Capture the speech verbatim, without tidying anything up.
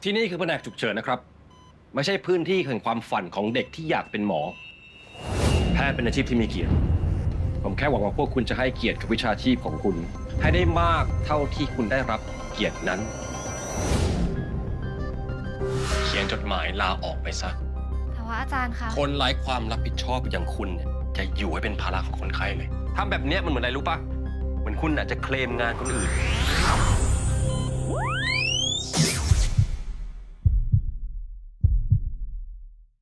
ที่นี่คือแผนกฉุกเฉินนะครับไม่ใช่พื้นที่แห่งความฝันของเด็กที่อยากเป็นหมอแพทย์เป็นอาชีพที่มีเกียรติผมแค่หวังว่าพวกคุณจะให้เกียรติกับวิชาชีพของคุณให้ได้มากเท่าที่คุณได้รับเกียรตินั้นเขียนจดหมายลาออกไปซะแต่ว่าอาจารย์คะคนไร้ความรับผิดชอบอย่างคุณเนี่ยจะอยู่ให้เป็นภาระของคนไข้เลยทำแบบนี้มันเหมือนอะไรรู้ปะเหมือนคุณอาจจะเคลมงานคนอื่น